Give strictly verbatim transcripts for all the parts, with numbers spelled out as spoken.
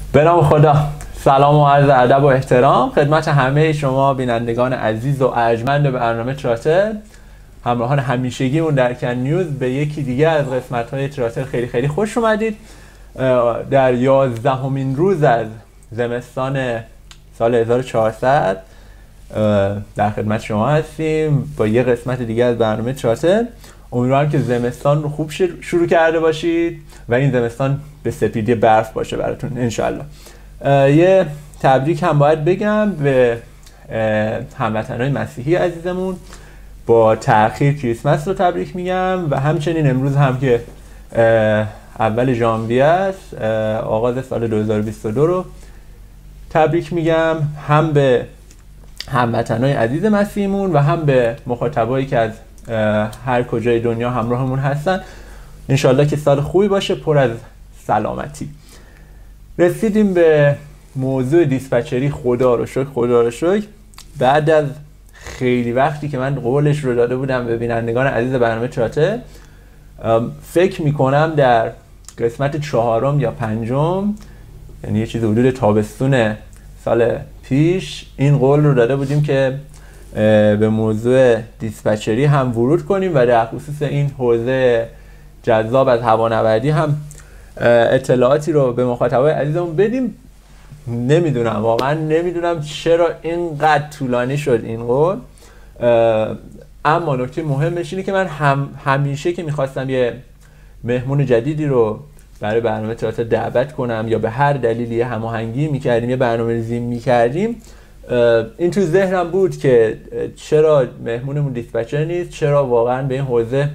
به نام خدا. سلام و عرض ادب و احترام خدمت همه شما بینندگان عزیز و ارجمند برنامه تراتل، همراهان همیشگیمون در کن نیوز. به یکی دیگه از قسمت‌های تراتل خیلی خیلی خوش اومدید. در یازدهمین روز از زمستان سال هزار و چهارصد در خدمت شما هستیم با یه قسمت دیگه از برنامه تراتل. امیدوارم که زمستان رو خوب شروع کرده باشید و این زمستان به سپیدی برف باشه براتون انشالله. یه تبریک هم باید بگم به هموطنهای مسیحی عزیزمون. با تأخیر کریسمس رو تبریک میگم و همچنین امروز هم که اول ژانویه است، آغاز سال دو هزار و بیست و دو رو تبریک میگم، هم به هموطنهای عزیز مسیحیمون و هم به مخاطبایی که از هر کجای دنیا همراهمون هستن. انشالله که سال خوبی باشه پر از سلامتی. رسیدیم به موضوع دیسپچری. خدا رو شکر خدا رو شکر بعد از خیلی وقتی که من قولش رو داده بودم به بینندگان عزیز برنامه تراتل، فکر میکنم در قسمت چهارم یا پنجم، یعنی یه چیز حدود تابستون سال پیش، این قول رو داده بودیم که به موضوع دیسپچری هم ورود کنیم و در خصوص این حوزه جذاب از هوانوردی هم اطلاعاتی رو به مخاطبای عزیزمون بدیم. نمیدونم واقعا نمیدونم چرا اینقدر طولانی شد این قول، اما نکته مهمش اینه که من هم همیشه که میخواستم یه مهمون جدیدی رو برای برنامه تراتل دعوت کنم یا به هر دلیلی هماهنگی میکردیم، یه برنامه‌ریزی میکردیم، این تو ذهنم بود که چرا مهمونمون دیسپچر نیست، چرا واقعا به این حوزه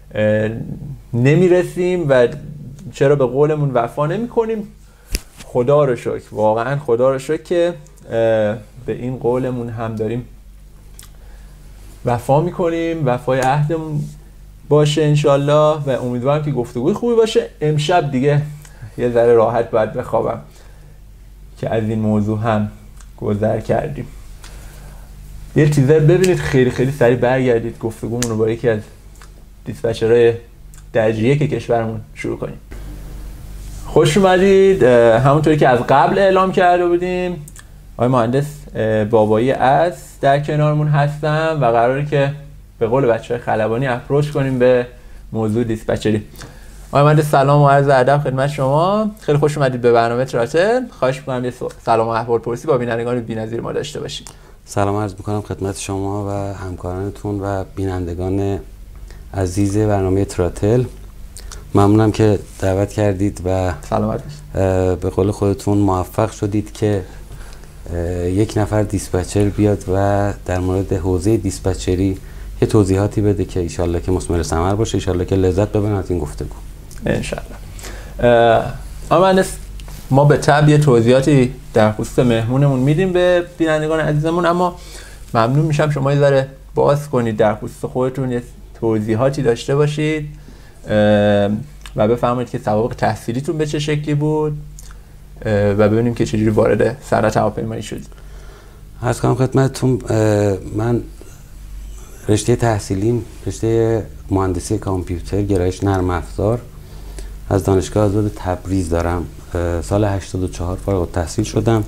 نمیرسیم و چرا به قولمون وفا نمی کنیم. خدا رو شکر، واقعا خدا رو شکر که به این قولمون هم داریم وفا میکنیم، وفای عهدمون باشه انشالله و امیدوارم که گفتگوی خوبی باشه. امشب دیگه یه ذره راحت باید بخوابم که از این موضوع هم گذر کردیم. یه تیزر ببینید خیلی خیلی سریع برگردید گفتگومون رو با یکی از دیسپچرهای درجه که کشورمون شروع کنیم. خوش اومدید. همونطوری که از قبل اعلام کرده بودیم آقای مهندس بابایی از در کنارمون هستن و قراره که به قول بچه‌های خلبانی اپروچ کنیم به موضوع دیسپچری. آقای مهندس سلام و عرض ادب خدمت شما. خیلی خوش اومدید به برنامه تراتل. خواهش می‌کنم یه سلام و احوالپرسی با بینندگان بی‌نظیر ما داشته باشید. سلام عرض می‌کنم خدمت شما و همکارانتون و بینندگان عزیز برنامه تراتل. ممنونم که دعوت کردید و سلامت باشید. به قول خودتون موفق شدید که یک نفر دیسپچر بیاد و در مورد حوزه دیسپچری یه توضیحاتی بده که ایشالله که مثمر ثمر باشه، ایشالله که لذت ببرن از این گفتگو انشالله. آمدنس ما به طبع یه توضیحاتی در خصوص مهمونمون میدیم به بینندگان عزیزمون، اما ممنون میشم شما یه ذره باز کنید در خصوص خودتون، یه توضیحاتی داشته باشید و بفهمید که سوابق تحصیلیتون به چه شکلی بود و ببینیم که چجوری وارد صنعت هواپیمایی شدید. عرض کنم خدمتتون من رشته تحصیلیم رشته مهندسی کامپیوتر گرایش نرم افزار از دانشگاه آزاد تبریز دارم. سال هشتاد و چهار فارغ التحصیل شدم.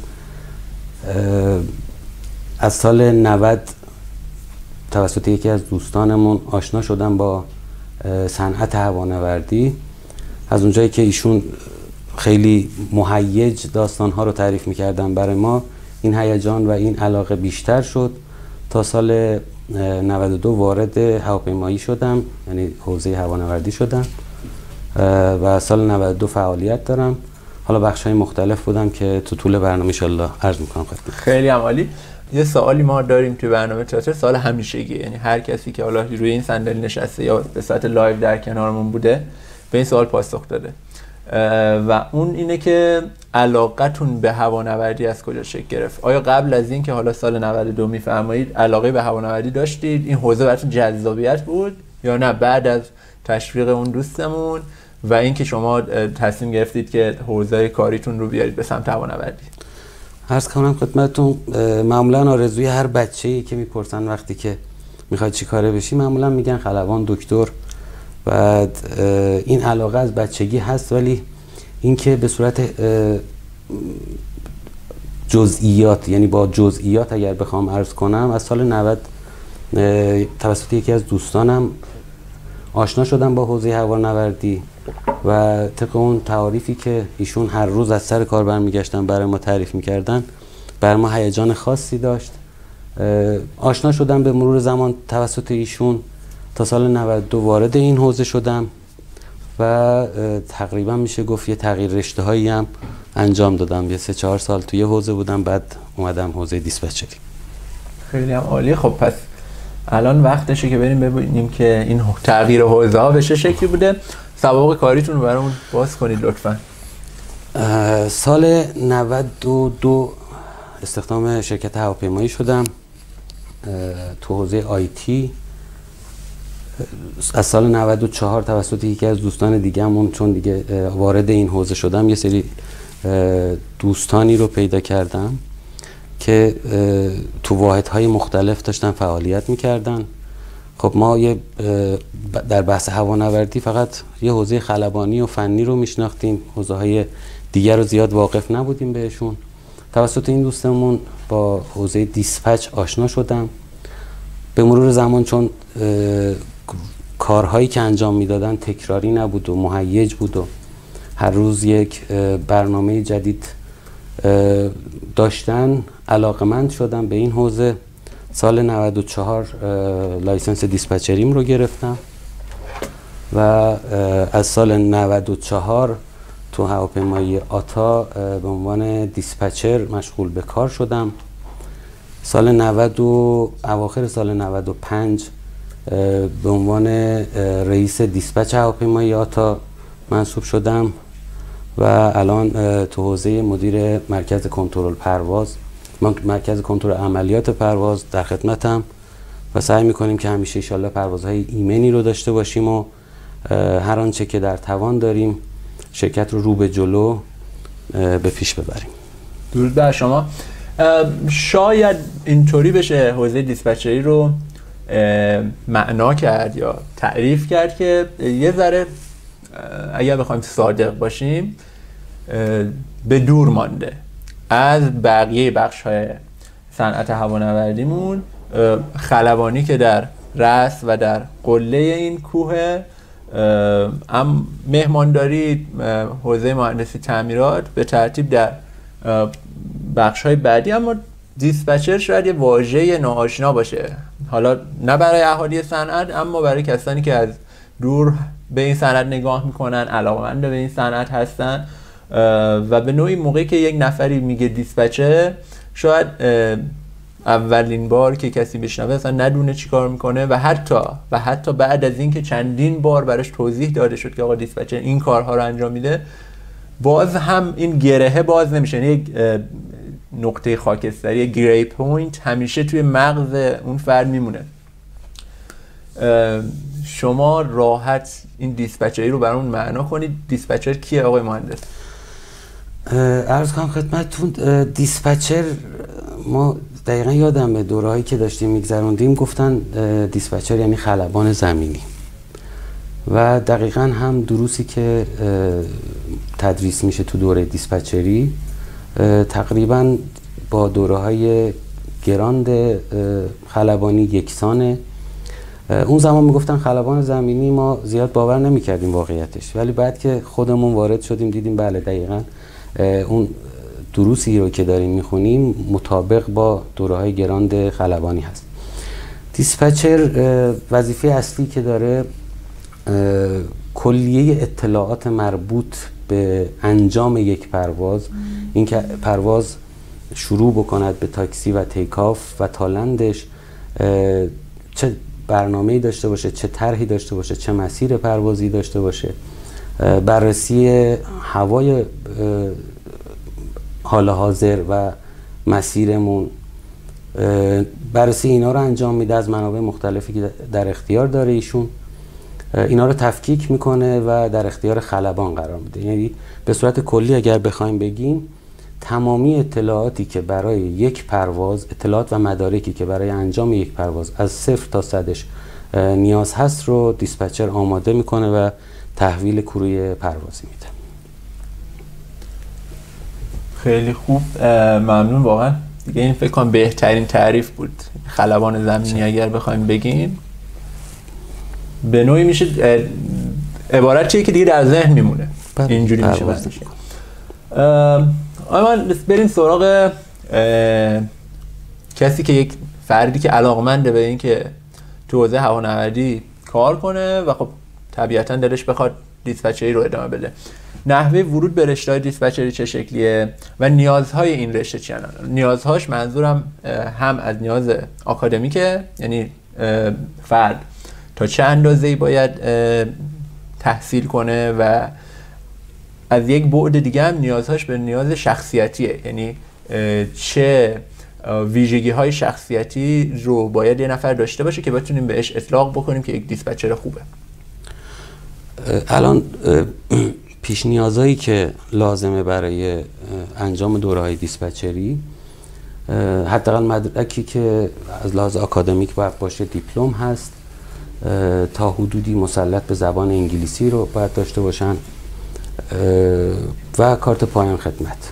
از سال نود توسط یکی از دوستانمون آشنا شدم با صنعت هوانوردی. از اونجایی که ایشون خیلی مهیج داستانها رو تعریف میکردن برای ما، این هیجان و این علاقه بیشتر شد تا سال نود و دو وارد هواپیمایی شدم، یعنی حوزه هوانوردی شدم و سال نود و دو فعالیت دارم. حالا بخش‌های مختلف بودم که تو طول برنامه ان شاءالله عرض می‌کنم خدمتتون. خیلی عالی. یه سوالی ما داریم توی برنامه تراتل، سوال همیشگی، یعنی هر کسی که حالا روی این صندلی نشسته یا به صورت لایو در کنارمون بوده به این سوال پاسخ داده و اون اینه که علاقتون به هوانوردی از کجا شکل گرفت؟ آیا قبل از این که حالا سال نود و دو میفرمایید علاقه به هوانوردی داشتید، این حوزه براتون جذابیت بود، یا نه بعد از تشویق اون دوستمون و اینکه شما تصمیم گرفتید که حوزه کاریتون رو بیارید به سمت هوانوردی؟ عرض کنم خدمتتون معمولا آرزوی هر بچه‌ای که میپرسن وقتی که میخواد چی کاره بشی معمولا میگن خلبان، دکتر. بعد این علاقه از بچگی هست، ولی اینکه به صورت جزئیات، یعنی با جزئیات اگر بخوام عرض کنم، از سال نود توسط یکی از دوستانم آشنا شدم با حوزه هوانوردی و طبق اون تعاریفی که ایشون هر روز از سر کار برمیگشتن برای ما تعریف میکردن بر ما هیجان خاصی داشت. آشنا شدم به مرور زمان توسط ایشون، تا سال نود و دو وارد این حوزه شدم و تقریبا میشه گفت یه تغییر رشته هایی هم انجام دادم. یه سه چهار سال توی حوزه بودم، بعد اومدم حوزه دیسپچری. خیلی هم عالی. خب پس الان وقتشه که بریم ببینیم که این تغییر حوزه ها به چه شکلی بوده. سوابق کاریتون رو برامون باز کنید لطفاً. سال نود و دو استخدام شرکت هواپیمایی شدم تو حوزه آیتی. از سال نود و چهار توسط یکی از دوستان دیگه‌مون، چون دیگه وارد این حوزه شدم، یه سری دوستانی رو پیدا کردم که تو واحدهای مختلف داشتن فعالیت میکردن. خب ما یه در بحث هوانوردی فقط یه حوزه خلبانی و فنی رو میشناختیم، حوزه های دیگر رو زیاد واقف نبودیم بهشون. توسط این دوستمون با حوزه دیسپچ آشنا شدم. به مرور زمان چون کارهایی که انجام میدادن تکراری نبود و مهیج بود و هر روز یک برنامه جدید داشتن، علاقمند شدم به این حوزه. سال نود و چهار لایسنس دیسپچریم رو گرفتم و از سال نود و چهار تو هواپیمایی آتا به عنوان دیسپچر مشغول به کار شدم. سال نود و اواخر سال نود و پنج به عنوان رئیس دیسپچ هواپیمایی آتا منصوب شدم و الان تو حوزه مدیر مرکز کنترل پرواز، مرکز کنترل عملیات پرواز در خدمتم و سعی میکنیم که همیشه انشالله پروازهای ایمنی رو داشته باشیم و هر آنچه که در توان داریم شرکت رو رو به جلو به پیش ببریم. درود بر شما. شاید اینطوری بشه حوزه دیسپچری رو معنا کرد یا تعریف کرد که یه ذره اگر بخوایم صادق باشیم به دور مانده از بقیه بخش های صنعت هوانوردیمون. خلبانی که در رأس و در قله این کوه، ام مهمانداری، حوزه مهندسی تعمیرات به ترتیب در بخش های بعدی. اما دیسپچر شاید یه واژه ناآشنا باشه، حالا نه برای اهالی صنعت اما برای کسانی که از دور به این صنعت نگاه میکنن، علاقه‌مند به این صنعت هستن و به نوعی موقعی که یک نفری میگه دیسپچر شاید اولین بار که کسی بشنوه اصلا ندونه چی کار میکنه و حتی و حتی بعد از اینکه چندین بار براش توضیح داده شد که آقا دیسپچر این کارها رو انجام میده، باز هم این گرهه باز نمیشه. یک نقطه خاکستری، گری پوینت همیشه توی مغز اون فرد میمونه. شما راحت این دیسپچری رو برامون معنا کنید. دیسپچر کیه آقای مهندس؟ عرض کنم خدمتتون، دیسپچر ما دقیقا یادم به دورهایی که داشتیم میگذروندیم گفتن دیسپچر یعنی خلبان زمینی و دقیقا هم دروسی که تدریس میشه تو دوره دیسپچری تقریبا با دوره های گراند خلبانی یکسانه. اون زمان میگفتن خلبان زمینی، ما زیاد باور نمیکردیم واقعیتش، ولی بعد که خودمون وارد شدیم دیدیم بله دقیقا اون دروسی رو که داریم میخونیم مطابق با دوره های گراند خلبانی هست. دیسپچر وظیفه اصلی که داره کلیه اطلاعات مربوط به انجام یک پرواز، اینکه پرواز شروع بکند به تاکسی و تیکاف و تا لندش چه برنامه‌ای داشته باشه، چه طرحی داشته باشه، چه مسیر پروازی داشته باشه، بررسی هوای حال حاضر و مسیرمون، بررسی اینا رو انجام میده از منابع مختلفی که در اختیار داره ایشون. اینا رو تفکیک میکنه و در اختیار خلبان قرار میده. یعنی به صورت کلی اگر بخوایم بگیم تمامی اطلاعاتی که برای یک پرواز، اطلاعات و مدارکی که برای انجام یک پرواز از صفر تا صدش نیاز هست رو دیسپچر آماده میکنه و تحویل کروی پروازی میده. خیلی خوب، ممنون واقعا. دیگه این فکر کنم بهترین تعریف بود خلبان زمینی اگر بخوایم بگیم. به نوعی میشه عبارتیه که دیگه در ذهن میمونه، اینجوری میشه بسش. آیا من بریم سراغ کسی که یک فردی که علاقمنده به این که تو حوزه هوانوردی کار کنه و خب طبیعتا دلش بخواد دیسپچری رو ادامه بده. نحوه ورود به رشته دیسپچری چه شکلیه و نیازهای این رشته چی هستن؟ نیازهاش منظورم هم از نیاز آکادمیکه، یعنی فرد تا چه اندازه‌ای باید تحصیل کنه، و از یک بعد دیگه هم نیازهاش به نیاز شخصیتیه، یعنی چه ویژگی های شخصیتی رو باید یه نفر داشته باشه که بتونیم بهش اطلاق بکنیم که یک دیسپچر خوبه. الان پیش نیازهایی که لازمه برای انجام دوره‌های دیسپچری، حداقل مدرکی که از لحاظ آکادمیک باید باشه، دیپلم هست، تا حدودی مسلط به زبان انگلیسی رو باید داشته باشن و کارت پایان خدمت.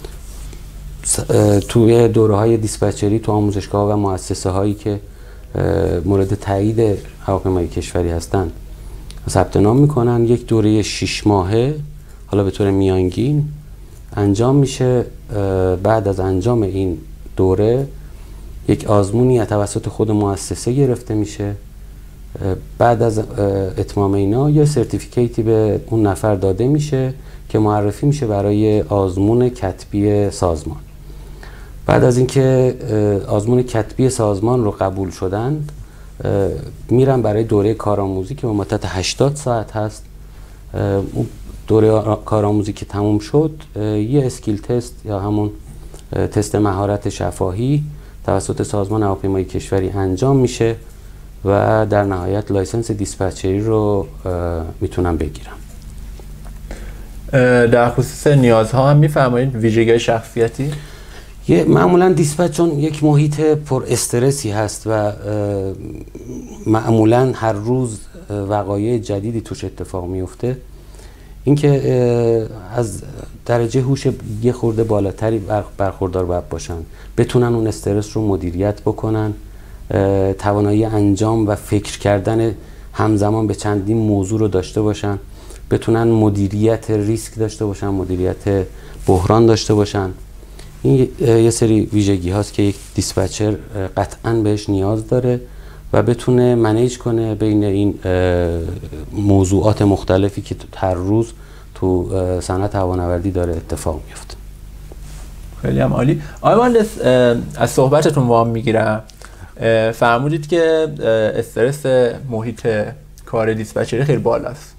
توی دوره‌های دیسپچری تو آموزشگاه و مؤسسه هایی که مورد تایید هواپیمای کشوری هستن ثبت نام میکنن. یک دوره شش ماهه حالا به طور میانگین انجام میشه. بعد از انجام این دوره یک آزمونی توسط خود مؤسسه گرفته میشه. بعد از اتمام اینا یه سرتیفیکیتی به اون نفر داده میشه که معرفی میشه برای آزمون کتبی سازمان. بعد از اینکه آزمون کتبی سازمان رو قبول شدن، میرن برای دوره کارآموزی که به مدت هشتاد ساعت هست. دوره کارآموزی که تموم شد، یه اسکیل تست یا همون تست مهارت شفاهی توسط سازمان هواپیمایی کشوری انجام میشه و در نهایت لایسنس دیسپچری رو میتونن بگیرن. در خصوص نیازها هم میفرمایید ویژگی شخصیتی؟ یه معمولا دیسپچ چون یک محیط پر استرسی هست و معمولا هر روز وقایع جدیدی توش اتفاق میفته، اینکه از درجه هوش یه خورده بالاتری برخوردار باید باشن، بتونن اون استرس رو مدیریت بکنن، توانایی انجام و فکر کردن همزمان به چندین موضوع رو داشته باشن، بتونن مدیریت ریسک داشته باشن، مدیریت بحران داشته باشن. این یه سری ویژگی هاست که یک دیسپچر قطعاً بهش نیاز داره و بتونه منیج کنه بین این موضوعات مختلفی که هر روز تو صنعت هوانوردی داره اتفاق میفته. خیلی هم عالی. آقای مهندس، از صحبتتون وام میگیرم، فرمودید که استرس محیط کار دیسپچری خیلی بالاست.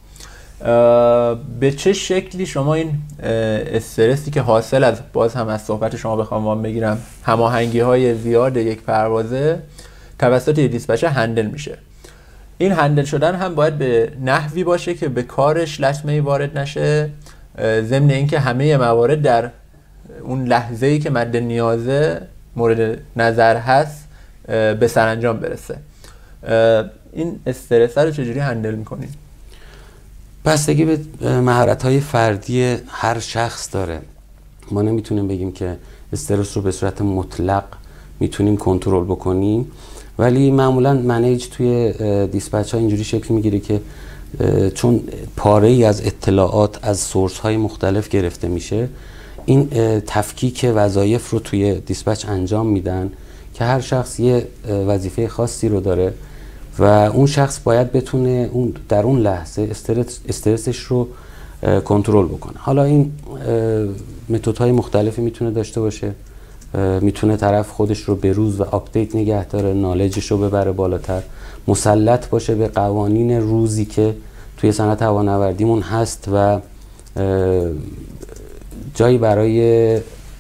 به چه شکلی شما این استرسی که حاصل از، باز هم از صحبت شما بخوام وام بگیرم، هماهنگی های زیاد یک پروازه توسط یک دیسپچر هندل میشه؟ این هندل شدن هم باید به نحوی باشه که به کارش لطمه‌ای وارد نشه، ضمن اینکه همه موارد در اون لحظه‌ای که مد نیازه مورد نظر هست به سرانجام برسه. این استرس رو چجوری هندل میکنید؟ بستگی به مهارت‌های فردی هر شخص داره. ما نمیتونیم بگیم که استرس رو به صورت مطلق میتونیم کنترل بکنیم، ولی معمولا منیج توی دیسپچ ها اینجوری شکل میگیره که چون پاره ای از اطلاعات از سورس های مختلف گرفته میشه، این تفکیک وظایف رو توی دیسپچ انجام میدن که هر شخص یه وظیفه خاصی رو داره و اون شخص باید بتونه اون در اون لحظه استرس استرسش رو کنترل بکنه. حالا این متدهای مختلفی میتونه داشته باشه، میتونه طرف خودش رو به روز و آپدیت نگه داره، نالجش رو ببره بالاتر، مسلط باشه به قوانین روزی که توی صنعت هوانوردیمون هست و جایی برای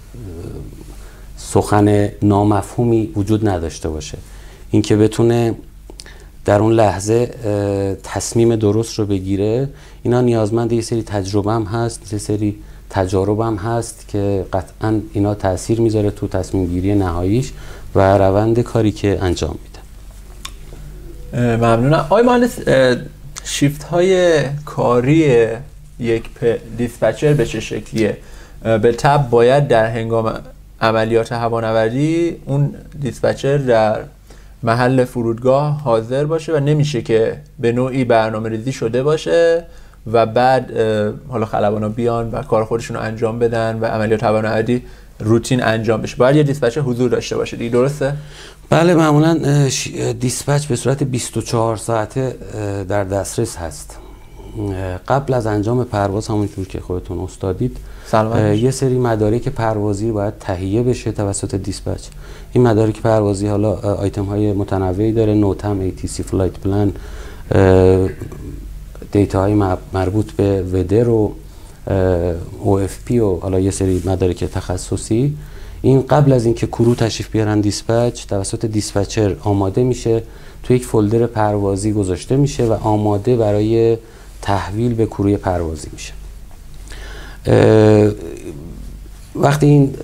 سخن نامفهومی وجود نداشته باشه. اینکه بتونه در اون لحظه تصمیم درست رو بگیره، اینا نیازمند یه سری تجربه هم هست، یه سری تجارب هم هست که قطعاً اینا تأثیر میذاره تو تصمیم گیری نهاییش و روند کاری که انجام میده. ممنونم. آقای مهندس، شیفت های کاری یک دیسپچر به چه شکلیه؟ به تبع باید در هنگام عملیات هوانوردی اون دیسپچر در محل فرودگاه حاضر باشه و نمیشه که به نوعی برنامه ریزی شده باشه و بعد حالا خلبانا بیان و کار خودشون رو انجام بدن و عملیات هوانوردی روتین انجام بشه. باید یه دیسپچر حضور داشته باشه دیگه، درسته؟ بله، معمولا دیسپچ به صورت بیست و چهار ساعته در دسترس هست. قبل از انجام پرواز همونجور که خودتون استادید یه سری مدارک پروازی باید تهیه بشه توسط دیسپچ. این مدارک پروازی حالا آیتم های متنوعی داره، نوتم، ای تی سی فلایت پلان، دیتا های مربوط به ودر و او اف پی و حالا یه سری مدارک تخصصی. این قبل از اینکه کرو تشریف بیارن دیسپچ توسط دیسپچر آماده میشه، تو یک فولدر پروازی گذاشته میشه و آماده برای تحویل به کروی پروازی میشه. وقتی این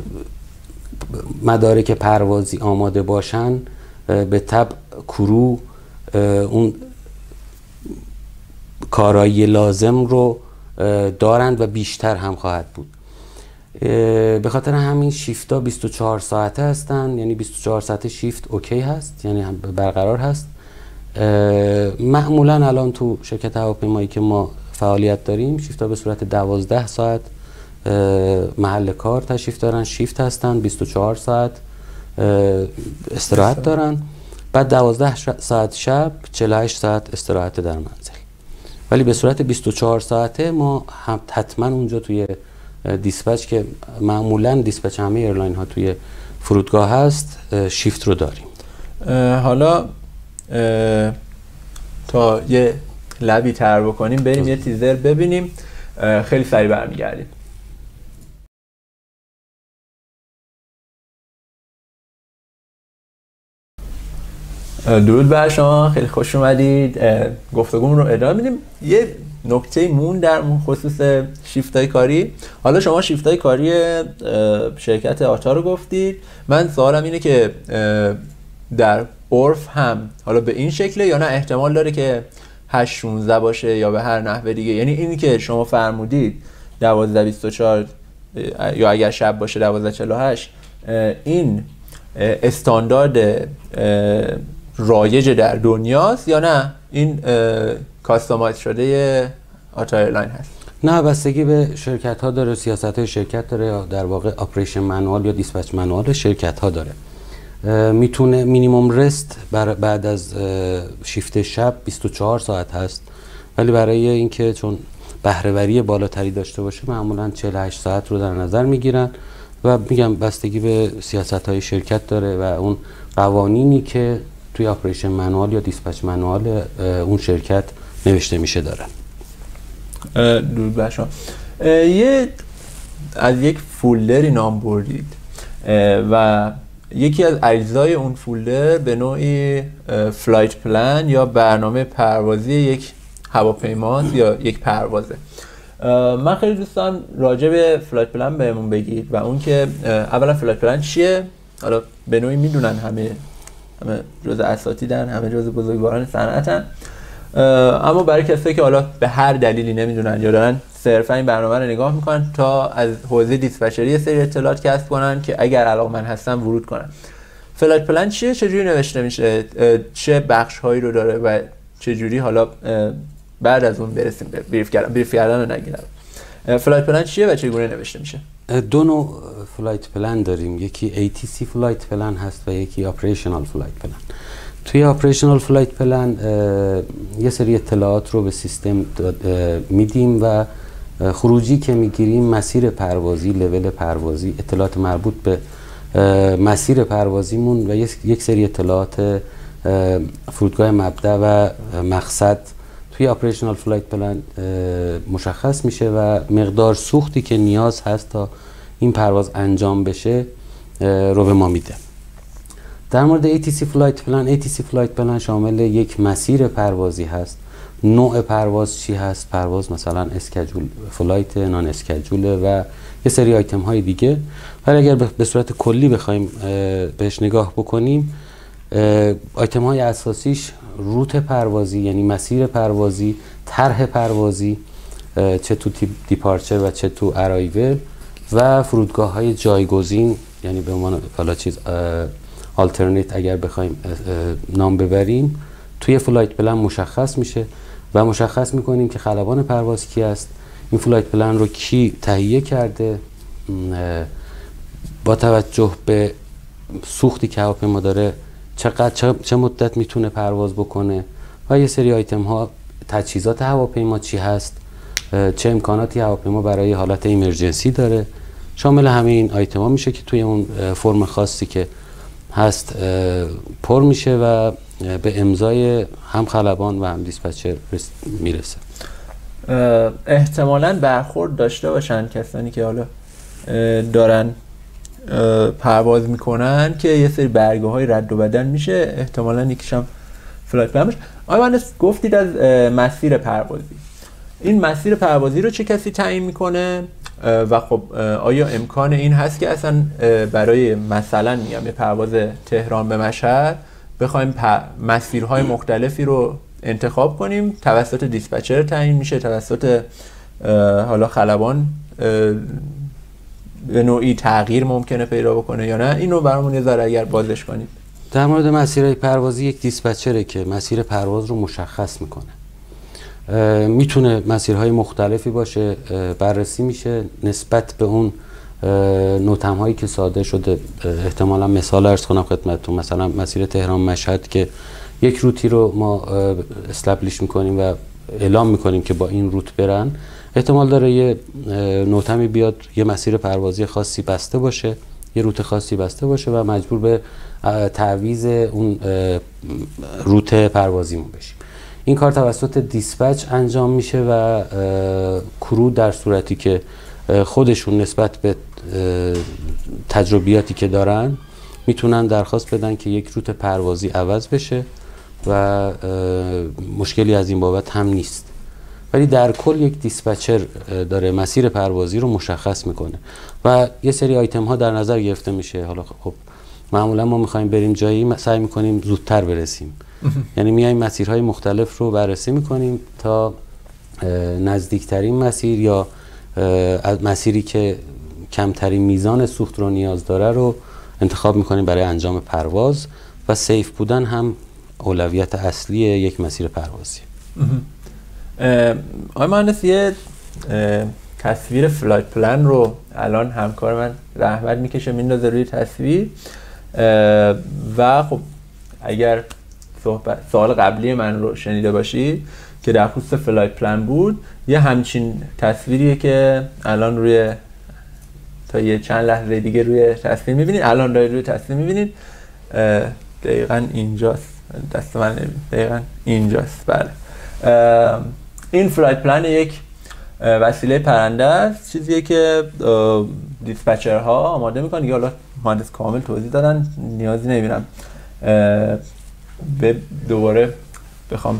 مدارک پروازی آماده باشن، به تبع کرو اون کارایی لازم رو دارند و بیشتر هم خواهد بود. به خاطر همین شیفت ها بیست و چهار ساعته هستن، یعنی بیست و چهار ساعته شیفت اوکی هست، یعنی برقرار هست. معمولا الان تو شرکت هواپیمایی که ما فعالیت داریم شیفت ها به صورت دوازده ساعت محل کار تشریف دارن، شیفت هستن، بیست و چهار ساعت استراحت دارن، بعد دوازده ساعت شب، چهل و هشت ساعت استراحت در منزل. ولی به صورت بیست و چهار ساعته ما حتما اونجا توی دیسپچ که معمولا دیسپچ همه ایرلاین ها توی فرودگاه هست شیفت رو داریم. حالا تا یه لبی تر بکنیم بریم یه تیزر ببینیم، خیلی سریع برمیگردیم. درود بر شما، خیلی خوش اومدید. گفتگومون رو ادامه میدیم. یه نکته مون در خصوص شیفتای کاری. حالا شما شیفتای کاری شرکت آتا رو گفتید، من سوالم اینه که در عرف هم حالا به این شکله یا نه احتمال داره که هشت شانزده باشه یا به هر نحوه دیگه؟ یعنی اینی که شما فرمودید دوازده بیست و چهار یا اگر شب باشه دوازده چهل و هشت، این استاندارد رایج در دنیاست یا نه این کاستومایز شده آتا ایرلاین هست؟ نه، بستگی به شرکت ها داره، سیاست های شرکت داره، یا در واقع آپریشن منوال یا دیسپچ منوال شرکت ها داره. میتونه مینیمم رست بعد از شیفت شب بیست و چهار ساعت هست، ولی برای اینکه چون بهره‌وری بالاتری داشته باشه معمولا چهل و هشت ساعت رو در نظر میگیرن و میگم بستگی به سیاست های شرکت داره و اون قوانینی که توی آپریشن منوال یا دیسپچ منوال اون شرکت نوشته میشه دارن. درود بر شما. یه از یک فولدری نام بردید و یکی از اجزای اون فولدر به نوعی فلایت پلان یا برنامه پروازی یک هواپیماست یا یک پروازه. من خیلی دوست دارم راجع به فلایت پلان بهمون بگید و اون که اولا فلایت پلان چیه؟ حالا به نوعی میدونن همه همه جز اساتیدن، همه جز بزرگواران صنعتن، اما برای کسایی که حالا به هر دلیلی نمیدونن یا دارن صرفا این برنامه رو نگاه میکنن تا از حوزه دیسپچری سری اطلاعات کسب کنن که اگر علاقه‌مند هستن ورود کنن. فلایت پلان چیه؟ چجوری نوشته میشه؟ چه بخش هایی رو داره و چجوری حالا بعد از اون برسیم به بریف کردن بریف کردن رو نگیرم. فلایت پلان چیه و چگونه نوشته میشه؟ دو نوع فلایت پلان داریم، یکی ای تی سی فلایت پلان هست و یکی اپریشنال فلایت پلان. توی اپریشنال فلایت پلان یه سری اطلاعات رو به سیستم میدیم و خروجی که میگیریم مسیر پروازی، لول پروازی، اطلاعات مربوط به مسیر پروازیمون و یک سری اطلاعات فرودگاه مبدأ و مقصد توی اپریشنال فلایت پلان مشخص میشه و مقدار سوختی که نیاز هست تا این پرواز انجام بشه رو به ما میده. در مورد ای تی سی فلایت پلان، ای تی سی فلایت پلان شامل یک مسیر پروازی هست، نوع پرواز چی هست، پرواز مثلا اسکیجول فلایت، نان اسکیجول و یه سری آیتم های دیگه. ولی اگر به صورت کلی بخوایم بهش نگاه بکنیم، آیتم های اساسیش روت پروازی یعنی مسیر پروازی، طرح پروازی چه تو دیپارچر و چه تو ارایول و فرودگاه های جایگزین، یعنی به عنوان حالا چیز آلترنیت اگر بخوایم نام ببریم، توی فلایت پلن مشخص میشه و مشخص میکنیم که خلبان پرواز کی است، این فلایت پلن رو کی تهیه کرده، با توجه به سوختی که هواپیما داره چقدر چه, چه مدت میتونه پرواز بکنه و یه سری آیتم ها، تجهیزات هواپیما چی هست، چه امکاناتی هواپیما برای حالت ایمرجنسی داره. شامل همه این آیتم ها میشه که توی اون فرم خاصی که هست پر میشه و به امضای هم خلبان و هم دیسپچر میرسه. احتمالاً برخورد داشته باشن کسانی که حالا دارن پرواز میکنن که یه سری برگه های رد و بدل میشه، احتمالاً یکیش هم فلایت پلن باشه. آیا من گفتید از مسیر پروازی، این مسیر پروازی رو چه کسی تعیین میکنه و خب آیا امکان این هست که اصلا برای مثلا میگم یه پرواز تهران به مشهد بخوایم مسیرهای مختلفی رو انتخاب کنیم، توسط دیسپچر تعیین میشه، توسط حالا خلبان به نوعی تغییر ممکنه پیدا بکنه یا نه؟ اینو برامون یه ذره اگر بازش کنید. در مورد مسیرهای پروازی یک دیسپچره که مسیر پرواز رو مشخص میکنه. میتونه مسیرهای مختلفی باشه، بررسی میشه نسبت به اون نوتم هایی که صادر شده. احتمالا مثال عرض کنم خدمتتون، مثلا مسیر تهران مشهد که یک روتی رو ما استبلیش میکنیم و اعلام میکنیم که با این روت برن، احتمال داره یه نوتمی بیاد یه مسیر پروازی خاصی بسته باشه، یه روت خاصی بسته باشه و مجبور به تعویض اون روت پروازیمون بشیم. این کار توسط دیسپچ انجام میشه و کرو در صورتی که خودشون نسبت به تجربیاتی که دارن میتونن درخواست بدن که یک روت پروازی عوض بشه و مشکلی از این بابت هم نیست. ولی در کل یک دیسپچر داره مسیر پروازی رو مشخص میکنه و یه سری آیتم ها در نظر گرفته میشه. حالا خب معمولا ما میخوایم بریم جایی، سعی میکنیم زودتر برسیم، یعنی میایم مسیرهای مختلف رو بررسی میکنیم تا نزدیکترین مسیر یا از مسیری که کمترین میزان سوخت رو نیاز داره رو انتخاب میکنیم برای انجام پرواز و سیف بودن هم اولویت اصلی یک مسیر پروازی. آقای مهندس، یه تصویر فلایت پلن رو الان همکار من رحمت میکشه میندازه روی تصویر و خب اگر صحبت سوال قبلی من رو شنیده باشید که در خصوص فلایت پلن بود، یه همچین تصویریه که الان روی تا یه چند لحظه دیگه روی تصویر میبینید، الان دارید روی تصویر میبینید، دقیقاً اینجاست، دست من نبینید، دقیقاً اینجاست. بله، این فلایت پلن یک وسیله پرنده است، چیزیه که دیسپچرها آماده میکنن. حالا مهندس کامل توضیح دادن، نیازی نمیبینم به دوباره بخوام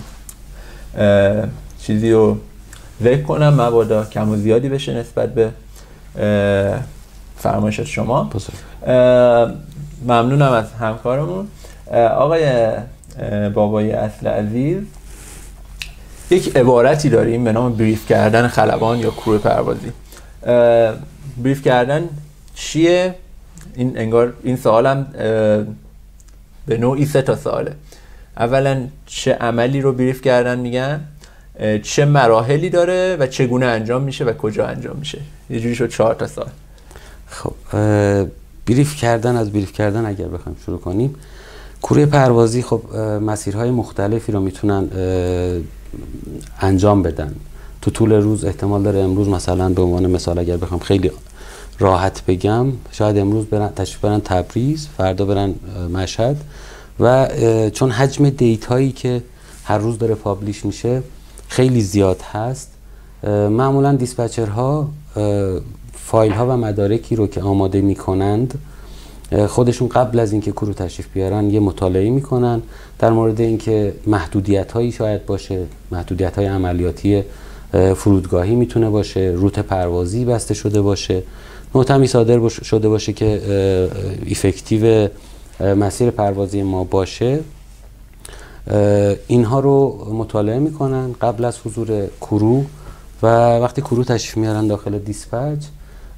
چیزی رو ذکر کنم، مبادا کم و زیادی بشه نسبت به فرمایشات شما. ممنونم از همکارمون آقای بابای اصل عزیز. یک عبارتی داریم به نام بریف کردن خلبان یا کرو پروازی. بریف کردن چیه؟ این انگار این سوالم به نوعی سه تا سواله. اولا چه عملی رو بریف کردن میگن، چه مراحلی داره و چگونه انجام میشه و کجا انجام میشه. یه جوری شد چهار تا سوال. خب بریف کردن، از بریف کردن اگر بخوایم شروع کنیم، کرو پروازی خب مسیرهای مختلفی رو میتونن انجام بدن تو طول روز. احتمال داره امروز مثلا به عنوان مثال اگر بخوام خیلی راحت بگم، شاید امروز برن تشریف برن تبریز، فردا برن مشهد و چون حجم دیتایی که هر روز داره پابلیش میشه خیلی زیاد هست، معمولا دیسپچرها فایل ها و مدارکی رو که آماده میکنند خودشون قبل از اینکه کرو تشریف بیارن یه مطالعه میکنن در مورد اینکه محدودیت هایی شاید باشه، محدودیت های عملیاتی فرودگاهی میتونه باشه، روت پروازی بسته شده باشه، نوتمی صادر شده باشه که افکتیو مسیر پروازی ما باشه. اینها رو مطالعه میکنن قبل از حضور کرو و وقتی کرو تشریف میارن داخل دیسپچ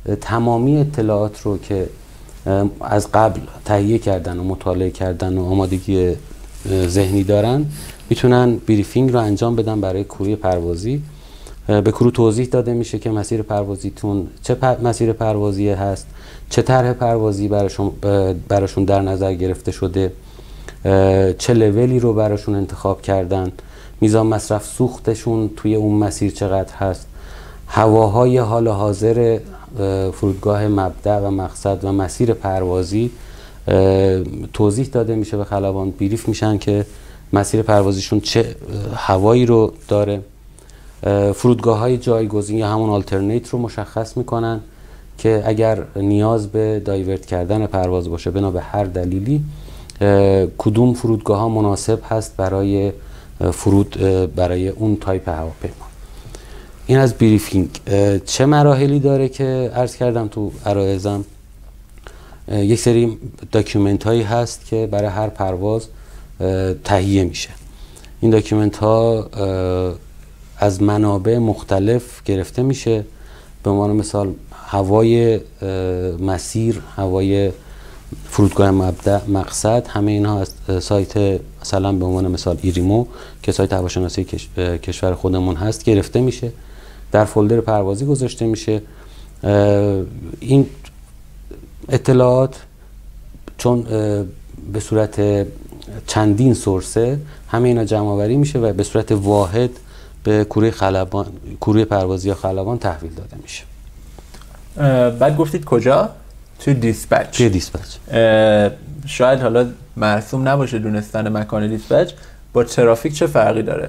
تمامی اطلاعات رو که از قبل تهیه کردن و مطالعه کردن و آمادگی ذهنی دارن میتونن بریفینگ رو انجام بدن برای کروی پروازی. به کرو توضیح داده میشه که مسیر پروازیتون چه مسیر پروازی هست، چه طرح پروازی براشون براشون در نظر گرفته شده، چه لولی رو براشون انتخاب کردن، میزان مصرف سوختشون توی اون مسیر چقدر هست، هواهای حال حاضر فرودگاه مبدأ و مقصد و مسیر پروازی توضیح داده میشه به خلبان. بریف میشن که مسیر پروازیشون چه هوایی رو داره. فرودگاه های جایگزین یا همون آلترنیت رو مشخص میکنن که اگر نیاز به دایورت کردن پرواز باشه بنا به هر دلیلی کدوم فرودگاه ها مناسب هست برای فرود برای اون تایپ هواپیما. این از بریفینگ. چه مراحلی داره که عرض کردم تو عرایزم؟ یک سری داکیومنت هایی هست که برای هر پرواز تهیه میشه. این داکیومنت ها از منابع مختلف گرفته میشه، به عنوان مثال هوای مسیر، هوای فرودگاه مبدأ، مقصد، همه اینها از سایت مثلا به عنوان مثال ایریمو که سایت هواشناسی کش... کشور خودمون هست گرفته میشه، در فولدر پروازی گذاشته میشه. این اطلاعات چون به صورت چندین سورسه همه اینا جمع آوری میشه و به صورت واحد به کوره خلبان، کوره پروازی یا خلبان تحویل داده میشه. بعد گفتید کجا؟ توی دیسپچ. توی دیسپچ. شاید حالا مرسوم نباشه دونستن مکان دیسپچ، با ترافیک چه فرقی داره؟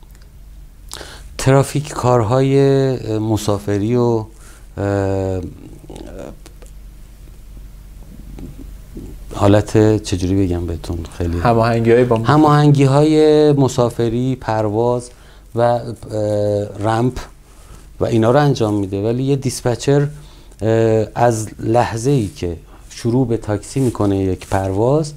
ترافیک کارهای مسافری و حالت چجوری بگم بهتون، خیلی هماهنگی های با هماهنگی های مسافری، پرواز و رمپ و اینا رو انجام میده. ولی یه دیسپچر از لحظه ای که شروع به تاکسی میکنه یک پرواز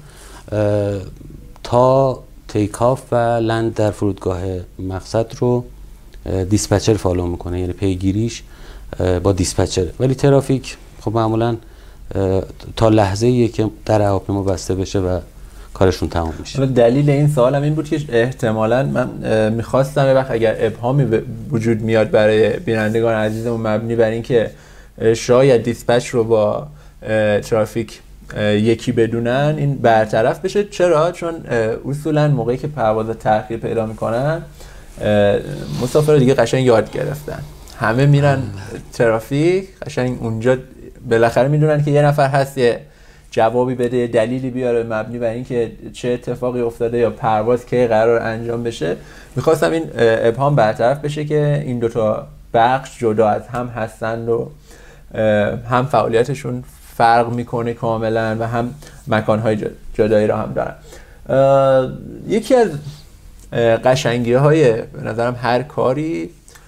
تا تیک آف و لند در فرودگاه مقصد رو دیسپچر فالو میکنه، یعنی پیگیریش با دیسپچر. ولی ترافیک خب معمولا تا لحظه ایه که در هواپیما بسته بشه و کارشون تمام میشه. دلیل این سوالم این بود که احتمالاً من میخواستم یه وقت اگر ابهامی وجود میاد برای بینندگان عزیزمون مبنی بر این که شاید دیسپچ رو با ترافیک یکی بدونن این برطرف بشه. چرا؟ چون اصولاً موقعی که پرواز تأخیر پیدا میکنن مسافرها دیگه قشنگ یاد گرفتن، همه میرن ترافیک، قشنگ اونجا بالاخره میدونن که یه نفر هست یه جوابی بده، دلیلی بیاره مبنی بر این که چه اتفاقی افتاده یا پرواز که قرار انجام بشه. میخواستم این ابهام برطرف بشه که این دوتا بخش جدا از هم هستند و هم فعالیتشون فرق میکنه کاملا و هم مکانهای جدایی را هم دارن. یکی از قشنگی های به نظرم هر کاری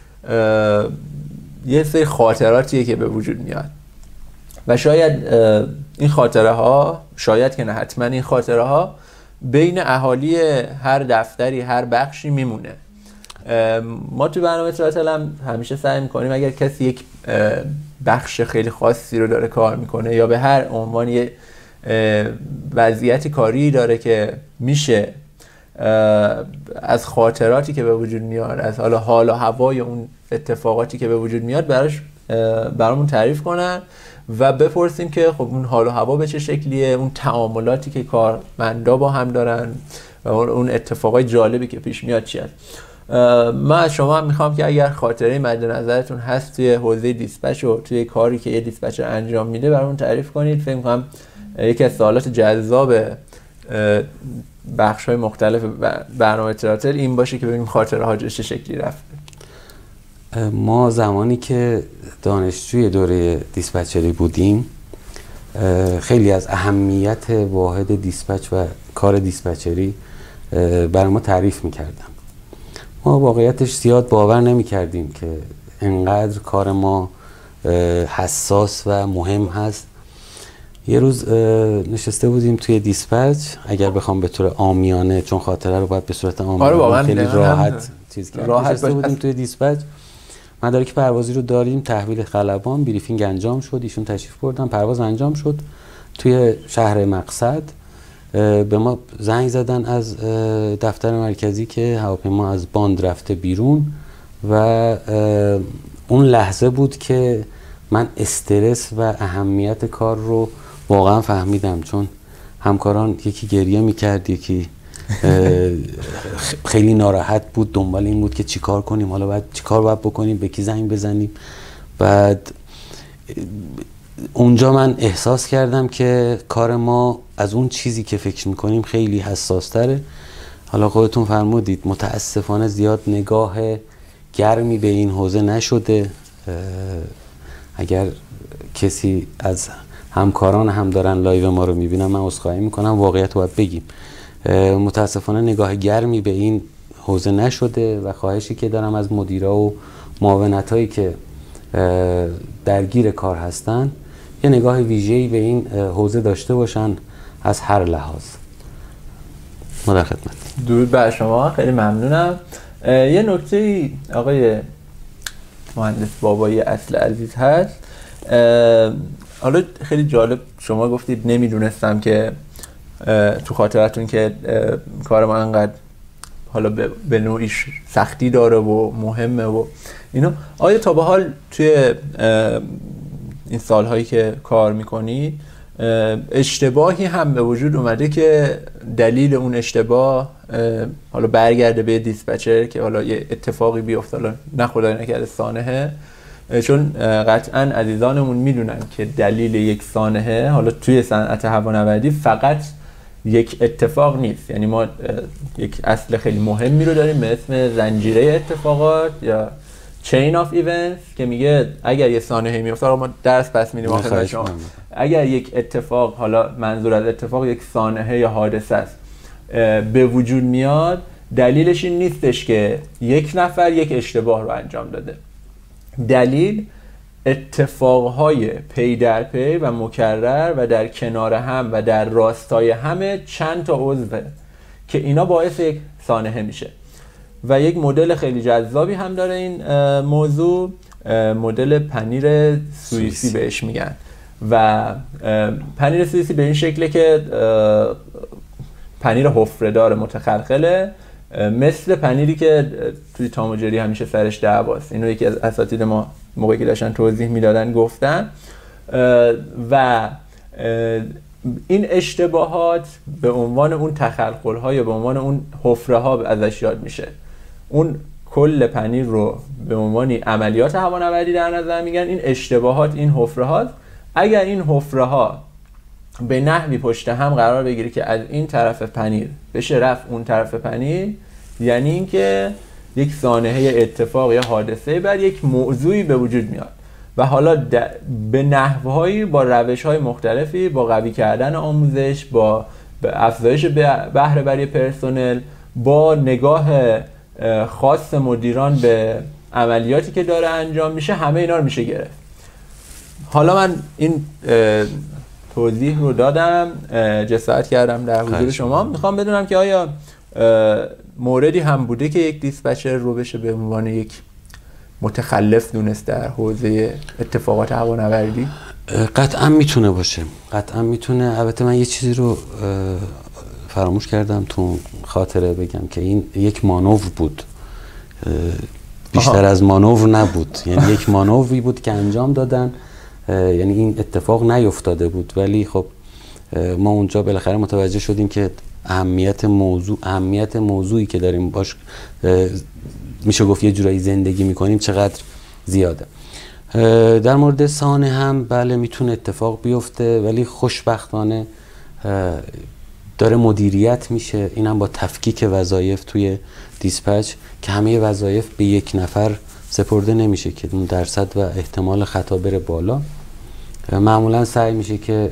یه سری خاطراتیه که به وجود میاد و شاید این خاطره ها، شاید که نه حتما این خاطره ها بین اهالی هر دفتری، هر بخشی میمونه. ما تو برنامه تراتل هم همیشه سعی میکنیم اگر کسی یک بخش خیلی خاصی رو داره کار میکنه یا به هر عنوان یه وضعیت کاری داره که میشه از خاطراتی که به وجود میاد، از حالا حال و هوای اون اتفاقاتی که به وجود میاد براش برامون تعریف کنن و بپرسیم که خب اون حال و هوا به چه شکلیه، اون تعاملاتی که کارمندا با هم دارن و اون اتفاقای جالبی که پیش میاد چیه. من از شما هم میخوام که اگر خاطره مد نظرتون هست توی حوزه دیسپچ و توی کاری که یه دیسپچر انجام میده برامون تعریف کنید. فکر می‌کنم یکی از سوالات جذاب بخش‌های مختلف برنامه تراتل این باشه که ببینیم خاطره ها چه شکلی رفته. ما زمانی که دانشجوی دوره دیسپچری بودیم خیلی از اهمیت واحد دیسپچ و کار دیسپچری برای ما تعریف میکردن. ما واقعیتش زیاد باور نمیکردیم که انقدر کار ما حساس و مهم هست. یه روز نشسته بودیم توی دیسپچ، اگر بخوام به طور عامیانه، چون خاطره رو باید به صورت عامیانه خیلی راحت چیز کنم، راحت نشسته بودیم توی دیسپچ مدارک پروازی رو داریم، تحویل خلبان، بریفینگ انجام شد، ایشون تشریف بردن، پرواز انجام شد. توی شهر مقصد به ما زنگ زدن از دفتر مرکزی که هواپیما از باند رفته بیرون و اون لحظه بود که من استرس و اهمیت کار رو واقعا فهمیدم، چون همکاران یکی گریه میکرد، یکی خیلی ناراحت بود، دنبال این بود که چی کار کنیم، حالا باید چی کار باید بکنیم، به کی زنگ بزنیم. بعد اونجا من احساس کردم که کار ما از اون چیزی که فکر میکنیم خیلی حساس تره. حالا خودتون فرمودید متاسفانه زیاد نگاه گرمی به این حوزه نشده. اگر کسی از همکاران هم دارن لایو ما رو میبینن، من عذرخواهی میکنم، واقعیت رو باید بگیم. متاسفانه نگاه گرمی به این حوزه نشده و خواهشی که دارم از مدیرا و معاونت هایی که درگیر کار هستن یه نگاه ویژه‌ای به این حوزه داشته باشن از هر لحاظ. ما در خدمت. درود بر شما، خیلی ممنونم. یه نکته آقای مهندس بابایی اصل عزیز هست. حالا خیلی جالب شما گفتید نمیدونستم که تو خاطرتون که کار ما انقدر حالا به نوعیش سختی داره و مهمه و اینو. آیا تا به حال توی این سالهایی که کار میکنی اشتباهی هم به وجود اومده که دلیل اون اشتباه حالا برگرده به دیسپچر که حالا یه اتفاقی بیفته، حالا نه خدای نکرده سانحه؟ چون قطعا عزیزانمون میدونن که دلیل یک سانحه حالا توی صنعت هوانوردی فقط یک اتفاق نیست. یعنی ما یک اصل خیلی مهمی رو داریم به اسم زنجیره اتفاقات یا chain of events که میگه اگر یه سانحه میفته، ما درس پس میدیم آخر شما، اگر یک اتفاق، حالا منظور از اتفاق یک سانحه یا حادثه است، به وجود میاد، دلیلش این نیستش که یک نفر یک اشتباه رو انجام داده. دلیل اتفاقهای پی در پی و مکرر و در کنار هم و در راستای همه چند تا عضوه که اینا باعث یک سانحه میشه. و یک مدل خیلی جذابی هم داره این موضوع، مدل پنیر سوئیسی بهش میگن. و پنیر سوئیسی به این شکله که پنیر حفره‌دار متخلخله، مثل پنیری که توی تام و جری همیشه سرش دعواست. اینو یکی از اساتید ما موقعی که داشتن توضیح میدادن گفتن. و این اشتباهات به عنوان اون تخلخل‌ها یا به عنوان اون حفره‌ها ازش یاد میشه. اون کل پنیر رو به عنوان عملیات هوانوردی در نظر میگن. این اشتباهات، این حفره‌ها، اگر این حفره‌ها به نحوی پشت هم قرار بگیره که از این طرف پنیر بشه رفت اون طرف پنیر، یعنی اینکه یک سانحه اتفاق یا حادثه بعد یک موضوعی به وجود میاد. و حالا به نحوهایی، با روش‌های مختلفی، با قوی کردن آموزش، با افزایش بهره بری پرسنل، با نگاه خاص مدیران به عملیاتی که داره انجام میشه، همه اینا رو میشه گرفت. حالا من این توضیح رو دادم، جسارت کردم در حضور شما. میخوام بدونم که آیا موردی هم بوده که یک دیسپچر رو بشه به عنوان یک متخلف دونست در حوزه اتفاقات هوانوردی؟ قطعا میتونه باشه، قطعا میتونه. البته من یه چیزی رو فراموش کردم تو خاطره بگم که این یک مانور بود، بیشتر آها. از مانور نبود. یعنی یک مانوری بود که انجام دادن، یعنی این اتفاق نیفتاده بود، ولی خب ما اونجا بالاخره متوجه شدیم که اهمیت موضوع اهمیت موضوعی که داریم باش میشه گفت یه جورایی زندگی میکنیم چقدر زیاده. در مورد سانحه هم بله میتونه اتفاق بیفته، ولی خوشبختانه داره مدیریت میشه. اینم با تفکیک وظایف توی دیسپچ که همه وظایف به یک نفر سپرده نمیشه که اون درصد و احتمال خطا بره بالا. معمولا سعی میشه که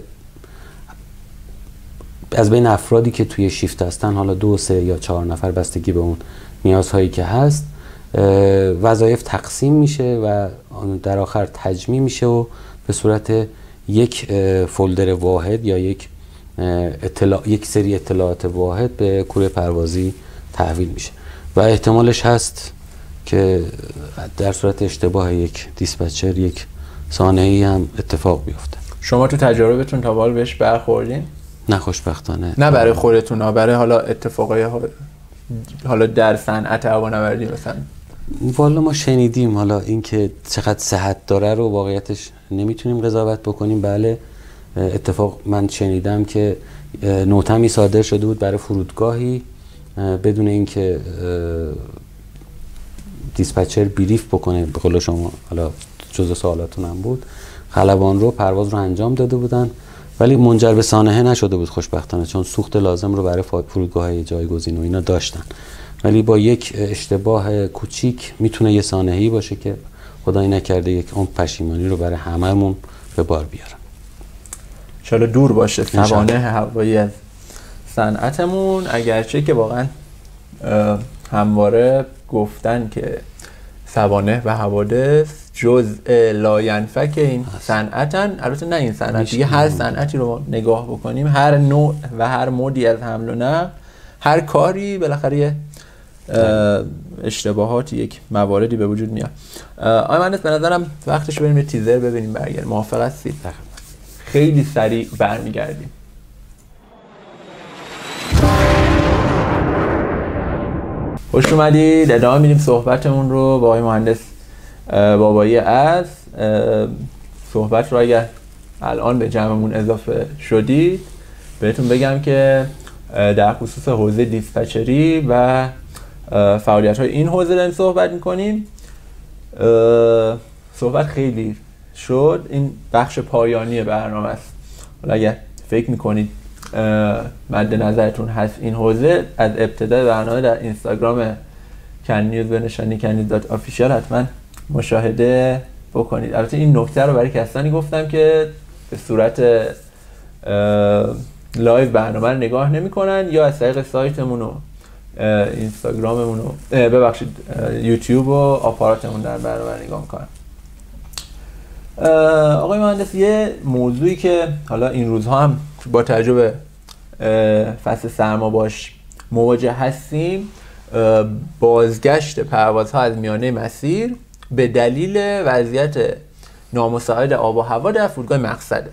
از بین افرادی که توی شیفت هستن، حالا دو سه یا چهار نفر بستگی به اون نیازهایی که هست، وظایف تقسیم میشه و در آخر تجمیع میشه و به صورت یک فولدر واحد یا یک اطلاع یک سری اطلاعات واحد به کوره پروازی تحویل میشه و احتمالش هست که در صورت اشتباه یک دیسپچر یک سانحه‌ای هم اتفاق بیفته. شما تو تجاربتون تا حال بهش برخوردین؟ نه خوشبختانه. نه برای خودتون ها، برای حالا اتفاقای حالا در صنعت هوانوردی مثلا. والا ما شنیدیم، حالا اینکه چقدر صحت داره رو واقعیتش نمیتونیم قضاوت بکنیم. بله اتفاق من شنیدم که نوتمی صادر شده بود برای فرودگاهی بدون اینکه دیسپچر بریف بکنه، به قول شما حالا جزء سوالاتون هم بود، خلبان رو پرواز رو انجام داده بودن ولی منجر به سانحه نشده بود خوشبختانه، چون سوخت لازم رو برای فرودگاه‌های جایگزین و اینا داشتن. ولی با یک اشتباه کوچیک میتونه یه سانحه‌ای باشه که خدای نکرده یک اون پشیمانی رو برای هممون به بار بیاره. ان شاءالله دور باشه سوانح هوایی از صنعتمون، اگرچه که واقعا همواره گفتن که سوانح و حوادث جزء لاینفک این صنعتن. البته نه این صنعت دیگه، هر صنعتی رو نگاه بکنیم، هر نوع و هر مودی از حمل و نقل، هر کاری بالاخره اشتباهاتی، یک مواردی به وجود میاد. آقای مهندس به نظرم وقتش بریم یه تیزر ببینیم برگردیم. موافق هستید؟ خیلی سریع برمیگردیم. خوش اومدید. ادامه میدیم صحبتمون رو با آقای مهندس بابایی. از صحبت رو اگر الان به جمعمون اضافه شدید بهتون بگم که در خصوص حوزه دیسپچری و فعالیت های این حوزه داریم صحبت میکنیم. صحبت خیلی شد، این بخش پایانی برنامه است. حالا اگر فکر میکنید مد نظرتون هست این حوزه، از ابتدای برنامه در اینستاگرام کن نیوز به نشانی کن نیوز دات آفیشیال حتما مشاهده بکنید. البته این نکته رو برای کسانی گفتم که به صورت لایو برنامه رو نگاه نمی‌کنن یا از طریق سایتمون و اینستاگراممون و ببخشید یوتیوب و آپاراتمون در برنامه نگاه می‌کنن. آقای مهندس، یه موضوعی که حالا این روزها هم با تجربه فصل سرما باش مواجه هستیم، بازگشت پروازها از میانه مسیر به دلیل وضعیت نامساعد آب و هوا در فرودگاه مقصده.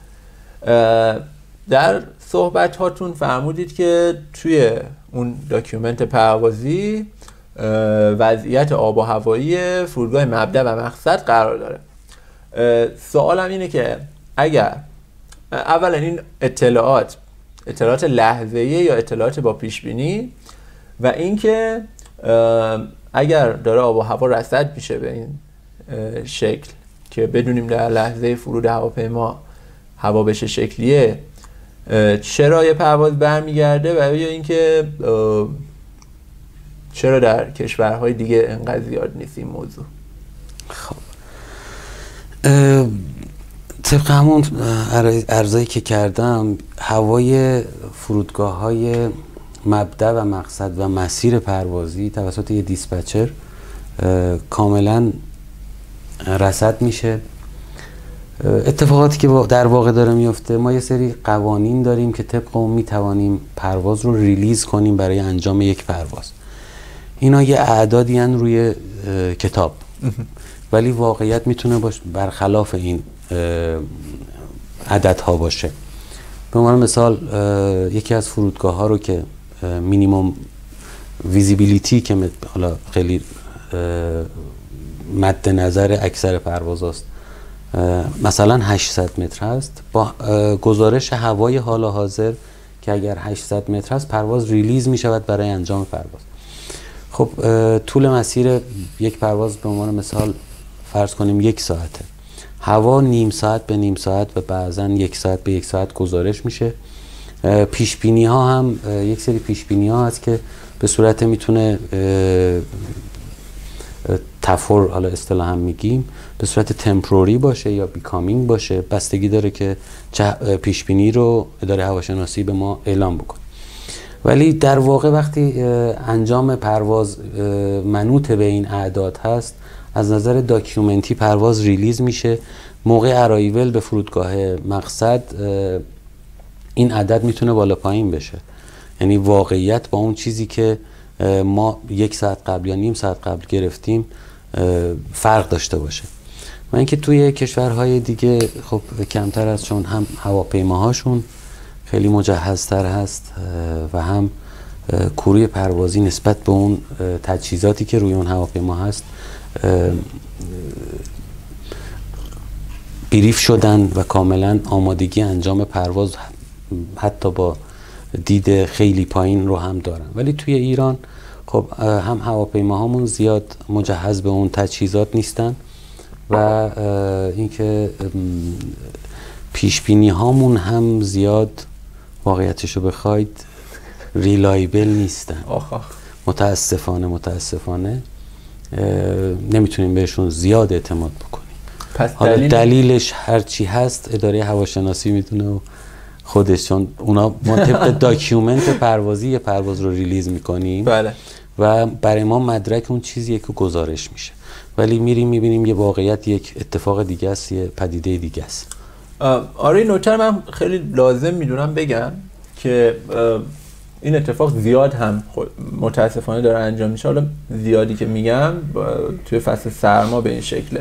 در صحبت هاتون فرمودید که توی اون داکیومنت پروازی وضعیت آب و هوایی فرودگاه مبدأ و مقصد قرار داره. سوالم اینه که اگر اولا این اطلاعات اطلاعات لحظه‌ایه یا اطلاعات با پیش بینی، و اینکه اگر داره آب و هوا رصد میشه به این شکل که بدونیم در لحظه فرود هواپیما هوا بشه شکلیه، چرا یه پرواز برمیگرده و یا اینکه چرا در کشورهای دیگه انقدر زیاد نیست این موضوع؟ خب طبق همون عرضایی که کردم، هوای فرودگاه‌های مبدأ و مقصد و مسیر پروازی توسط یه دیسپچر کاملا رصد میشه. اتفاقاتی که در واقع داره میفته، ما یه سری قوانین داریم که طبق اون میتوانیم پرواز رو ریلیز کنیم برای انجام یک پرواز. اینا یه اعدادی هن روی کتاب ولی واقعیت میتونه باشه برخلاف این عددها باشه. به عنوان مثال یکی از فرودگاه ها رو که مینیمم ویزیبیلیتی که حالا خیلی مد نظر اکثر پرواز هست مثلا هشتصد متر هست، با گزارش هوای حال حاضر که اگر هشتصد متر هست پرواز ریلیز می شود برای انجام پرواز. خب طول مسیر یک پرواز به عنوان مثال فرض کنیم یک ساعته، هوا نیم ساعت به نیم ساعت و بعضا یک ساعت به یک ساعت گزارش میشه. پیش بینی ها هم یک سری پیش بینی ها هست که به صورت میتونه تفور، حالا اصطلاحاً میگیم به صورت تمپوری باشه یا بیکامینگ باشه، بستگی داره که چه پیش بینی رو اداره هواشناسی به ما اعلام بکنه. ولی در واقع وقتی انجام پرواز منوط به این اعداد هست، از نظر داکیومنتی پرواز ریلیز میشه. موقع ارایول به فرودگاه مقصد این عدد میتونه بالا پایین بشه، یعنی واقعیت با اون چیزی که ما یک ساعت قبل یا نیم ساعت قبل گرفتیم فرق داشته باشه. و اینکه توی کشورهای دیگه خب کمتر از، چون هم هواپیماهاشون خیلی مجهزتر هست و هم کروی پروازی نسبت به اون تجهیزاتی که روی اون هواپیما هست بریف شدن و کاملا آمادگی انجام پرواز حتی با دید خیلی پایین رو هم دارن. ولی توی ایران خب هم هواپیماهامون زیاد مجهز به اون تجهیزات نیستن و اینکه پیش بینی هامون هم زیاد واقعیتشو بخواید ریلایبل نیستن. آخ آخ. متاسفانه متاسفانه نمیتونیم بهشون زیاد اعتماد بکنیم. پس حالا دلیل... دلیلش هرچی هست اداره هواشناسی میدونه و خودش، چون اونا ما طبق داکیومنت پروازی یه پرواز رو ریلیز میکنیم. بله. و برای ما مدرک اون چیزیه که گزارش میشه، ولی میریم میبینیم یه واقعیت، یک اتفاق دیگه است، یه پدیده دیگه است. آره نکته من خیلی لازم میدونم بگم که این اتفاق زیاد هم متاسفانه داره انجام میشه. حالا زیادی که میگم توی فصل سرما به این شکله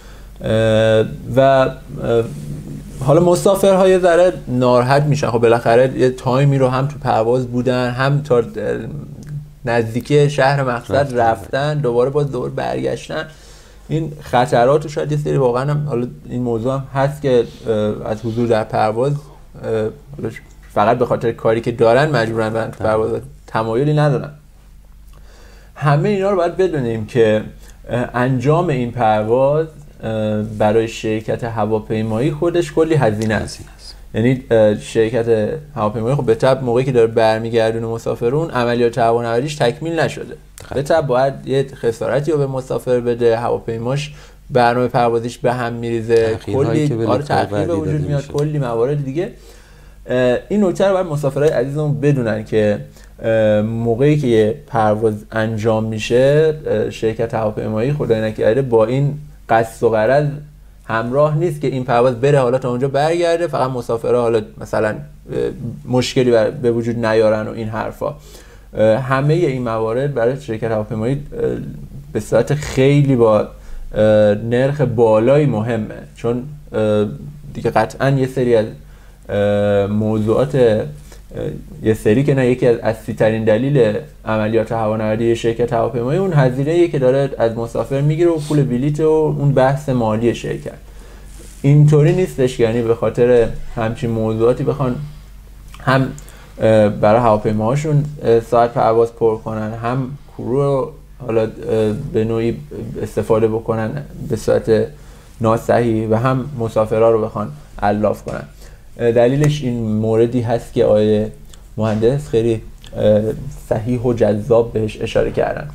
و حالا مسافرها یه ذره ناراحت میشن. خب بالاخره یه تایمی رو هم تو پرواز بودن، هم تا نزدیکی شهر مقصد رفتن، دوباره باز دوباره برگشتن. این خطرات رو شاید یه سری واقعا هم، حالا این موضوع هم هست که از حضور در پرواز فقط به خاطر کاری که دارن مجبورن برن تو پرواز، تمایلی ندارن. همه اینا رو باید بدونیم که انجام این پرواز برای شرکت هواپیمایی خودش کلی هزینه است. یعنی شرکت هواپیمایی خب به طب موقعی که داره برمیگردونه مسافرون، عملیات هوانوردیش تکمیل نشده، به طب باید یه خسارتی رو به مسافر بده، هواپیماش برنامه پروازیش به هم میریزه، کلی آره تأخیر به وجود میاد، کلی موارد دیگه. این نکته رو باید مسافرای عزیزمون بدونن که موقعی که یه پرواز انجام میشه، شرکت هواپیمایی خدای نکرده با این قصد و غرض همراه نیست که این پرواز بره حالا تا اونجا برگرده، فقط مسافرها حالا مثلا مشکلی به وجود نیارن و این حرفا. همه این موارد برای شرکت هواپیمایی به صورت خیلی با نرخ بالایی مهمه، چون دیگه قطعا یه سری از موضوعات، یه سری که نه یکی از اصلی ترین دلیل عملیات هوانوردی شرکت هواپیمایی اون هزینه‌ای که داره از مسافر میگیره و پول بلیط و اون بحث مالی شرکت. اینطوری نیستش، یعنی به خاطر همچین موضوعاتی بخوان هم برای هواپیماهاشون ساعت پرواز پر کنن، هم کرو رو حالا به نوعی استفاده بکنن به صورت ناصحیح و هم مسافرها رو بخوان علاف کنن. دلیلش این موردی هست که آقای مهندس خیلی صحیح و جذاب بهش اشاره کردن.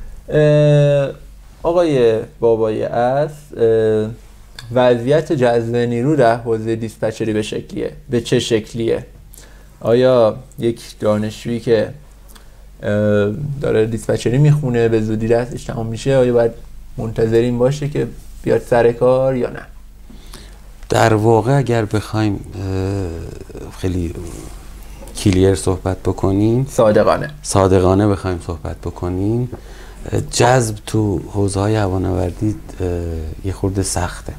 آقای بابایی است، وضعیت جذب نیرو در حوزه دیسپچری به شکلیه به چه شکلیه؟ آیا یک دانشجویی که داره دیسپچری میخونه به زودی دستش تمام میشه، آیا باید منتظرین باشه که بیاد سر کار یا نه؟ در واقع اگر بخوایم خیلی کلیر صحبت بکنیم، صادقانه صادقانه بخوایم صحبت بکنیم، جذب تو حوزه‌های هوانوردی یه خورده سخته.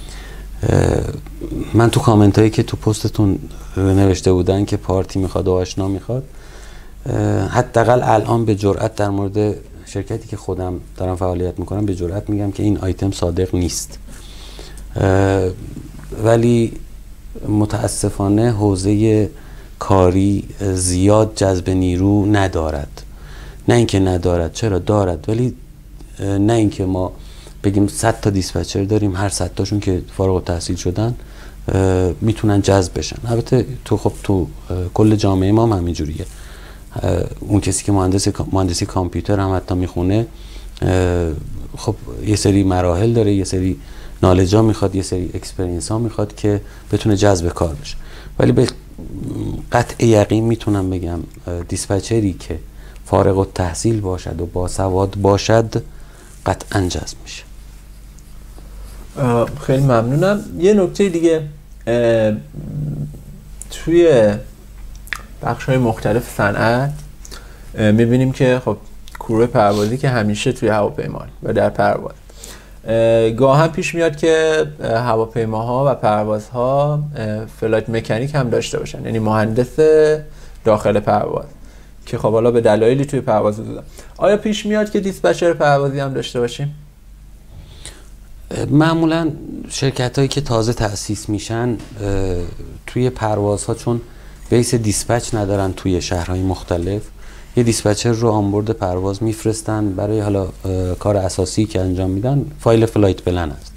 من تو کامنت هایی که تو پستتون نوشته بودن که پارتی میخواد و آشنا میخواد، حداقل الان به جرئت در مورد شرکتی که خودم دارم فعالیت میکنم به جرئت میگم که این آیتم صادق نیست. ولی متاسفانه حوزه کاری زیاد جذب نیرو ندارد. نه اینکه ندارد، چرا دارد، ولی نه اینکه ما بگیم صد تا دیسپچر داریم هر صد تاشون که فارغ التحصیل شدن میتونن جذب بشن. البته تو خب تو کل جامعه ما هم همینجوریه. اون کسی که مهندسی مهندسی کامپیوتر هم حتی میخونه، خب یه سری مراحل داره، یه سری نالج ها میخواد، یه سری اکسپریانس ها میخواد که بتونه جذب کار بشه. ولی به قطع یقین میتونم بگم دیسپچری که فارغ التحصیل باشد و با سواد باشد قطعا جذب میشه. خیلی ممنونم. یه نکته دیگه، توی بخش‌های مختلف صنعت میبینیم که خب کوره پروازی که همیشه توی هواپیما و در پرواز گاه هم پیش میاد که هواپیماها و پروازها فلایت مکانیک هم داشته باشن، یعنی مهندس داخل پرواز که خب حالا به دلایلی توی پرواز بودن. آیا پیش میاد که دیسپچر پروازی هم داشته باشیم؟ معمولا شرکت هایی که تازه تأسیس میشن توی پروازها چون بیس دیسپچ ندارن توی شهرهای مختلف، یه دیسپچر رو آنبورد پرواز میفرستن برای حالا کار اساسی که انجام میدن فایل فلایت پلن است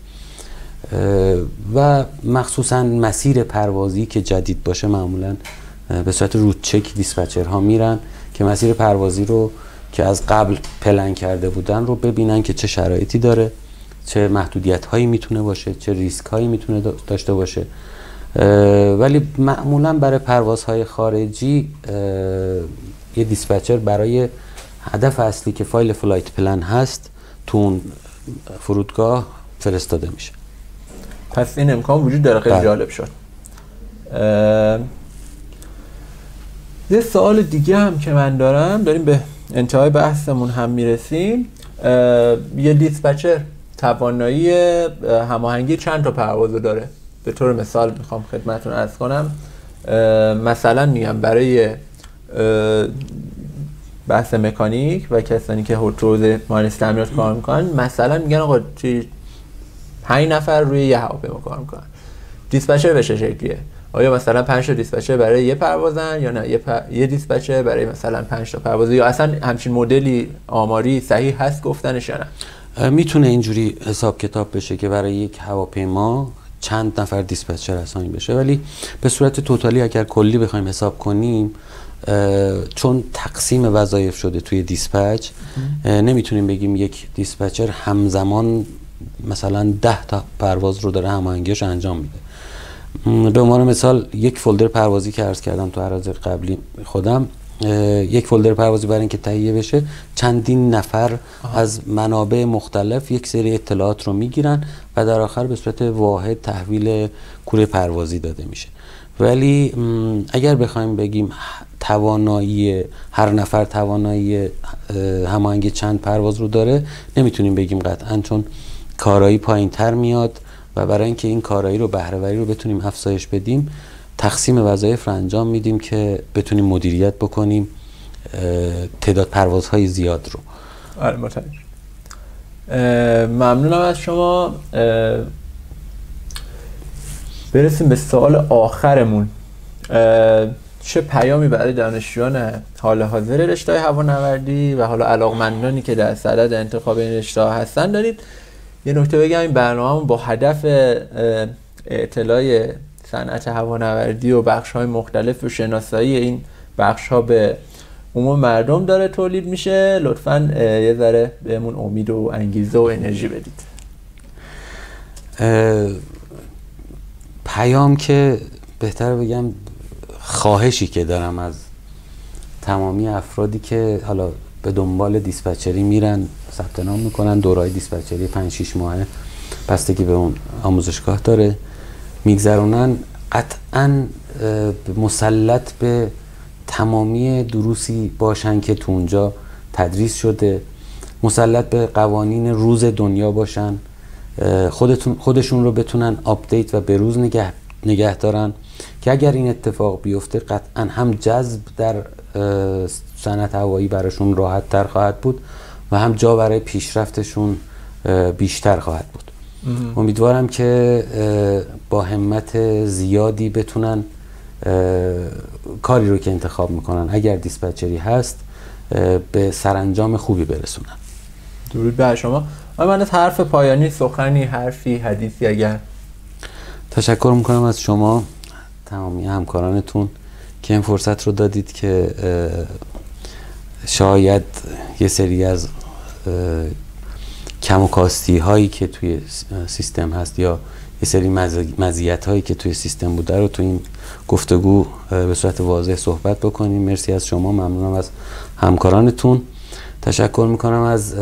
و مخصوصا مسیر پروازی که جدید باشه معمولا به صورت روت چک دیسپچرها میرن که مسیر پروازی رو که از قبل پلن کرده بودن رو ببینن که چه شرایطی داره، چه محدودیت هایی میتونه باشه، چه ریسک هایی میتونه داشته باشه. ولی معمولا برای پروازهای خارجی یه دیسپچر برای هدف اصلی که فایل فلایت پلن هست تو اون فرودگاه فرستاده میشه. پس این امکان وجود داره. خیلی جالب شد. یه سوال دیگه هم که من دارم، داریم به انتهای بحثمون هم میرسیم، یه دیسپچر توانایی هماهنگی چند تا پرواز داره؟ به طور مثال میخوام خدمتتون عرض کنم، مثلا میگم برای بحث مکانیک و کسانی که حوزه مهندسی تعمیرات کار میکنن، مثلا میگن آقا پنج نفر روی یه هواپیما کار میکنن، دیسپچر به چه شکلیه؟ آیا مثلا پنج تا دیسپچر برای یه پروازن یا نه یه, پ... یه دیسپچر برای مثلا پنج تا پرواز، یا اصلا همچین مدلی آماری صحیح هست گفتنش یا نه؟ میتونه اینجوری حساب کتاب بشه که برای یک هواپیما چند نفر دیسپچر اساین بشه، ولی به صورت توتالی اگر کلی بخوایم حساب کنیم چون تقسیم وظایف شده توی دیسپچ نمیتونیم بگیم یک دیسپچر همزمان مثلا ده تا پرواز رو داره هماهنگیش انجام میده. به عنوان مثال یک فولدر پروازی که عرض کردم تو عراض قبلی خودم، یک فولدر پروازی برای اینکه تهیه بشه چندین نفر آه. از منابع مختلف یک سری اطلاعات رو میگیرن و در آخر به صورت واحد تحویل کوره پروازی داده میشه. ولی اگر بخوایم بگیم توانایی هر نفر توانایی هماهنگی چند پرواز رو داره، نمیتونیم بگیم قطعا، چون کارایی پایین تر میاد و برای اینکه این کارایی رو بهره‌وری رو بتونیم افزایش بدیم تقسیم وظایف رو انجام میدیم که بتونیم مدیریت بکنیم تعداد پروازهای زیاد رو. آره متوجه. ممنونم از شما. برسیم به سوال آخرمون. چه پیامی برای دانشجویان حال حاضر رشته هوانوردی و حالا علاقمندانی که در صدد انتخاب این رشته هستن دارید؟ یه نکته بگم، این برنامه‌مون با هدف اطلاع صنعت هوانوردی و بخش‌های مختلف و شناسایی این بخش‌ها به عموم مردم داره تولید میشه. لطفاً یه ذره بهمون امید و انگیزه و انرژی بدید. پیام که بهتر بگم خواهشی که دارم از تمامی افرادی که حالا به دنبال دیسپچری میرن، ثبت نام میکنن، دورهای دیسپچری پنج شش ماهه بستگی به اون آموزشگاه داره میگذرونن، قطعاً مسلط به تمامی دروسی باشن که تو اونجا تدریس شده، مسلط به قوانین روز دنیا باشن، خودتون خودشون رو بتونن آپدیت و بروز نگه نگه دارن که اگر این اتفاق بیفته قطعا هم جذب در صنعت هوایی براشون راحت تر خواهد بود و هم جا برای پیشرفتشون بیشتر خواهد بود. امیدوارم که با همت زیادی بتونن کاری رو که انتخاب میکنن اگر دیسپچری هست به سرانجام خوبی برسونن. درود بر شما. من از حرف پایانی، سخنی، حرفی، حدیثی اگر؟ تشکر میکنم از شما تمامی همکارانتون که این فرصت رو دادید که شاید یه سری از کم و کاستی هایی که توی سیستم هست یا یه سری مزیت هایی که توی سیستم بوده رو توی این گفتگو به صورت واضح صحبت بکنیم. مرسی از شما، ممنونم از همکارانتون. تشکر میکنم از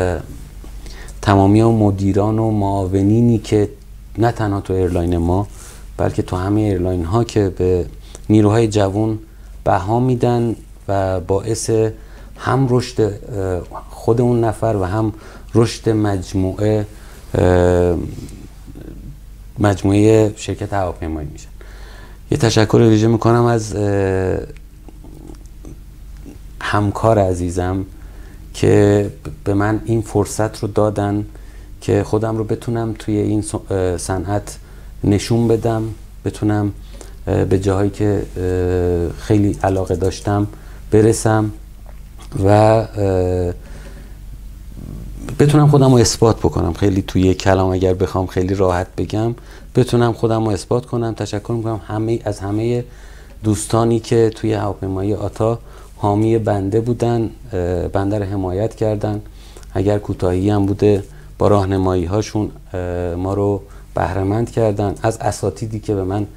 تمامی مدیران و معاونینی که نه تنها تو ایرلاین ما بلکه تو همه ایرلاین ها که به نیروهای جوان بها میدن و باعث هم رشد خود اون نفر و هم رشد مجموعه مجموعه شرکت هواپیمایی میشن. یه تشکر ویژه میکنم از همکار عزیزم که به من این فرصت رو دادن که خودم رو بتونم توی این صنعت نشون بدم، بتونم به جاهایی که خیلی علاقه داشتم برسم و بتونم خودم رو اثبات بکنم. خیلی توی کلام اگر بخوام خیلی راحت بگم، بتونم خودم رو اثبات کنم. تشکر میکنم همه از همه دوستانی که توی هواپیمایی آتا حامی بنده بودن، بنده رو حمایت کردن. اگر کوتاهی هم بوده با راهنمایی هاشون ما رو بهره‌مند کردن. از اساتیدی که به من